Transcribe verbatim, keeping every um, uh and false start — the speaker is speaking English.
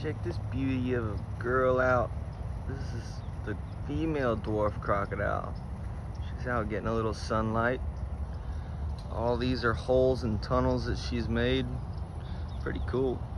Check this beauty of a girl out. This is the female dwarf crocodile. She's out getting a little sunlight. All these are holes and tunnels that she's made. Pretty cool.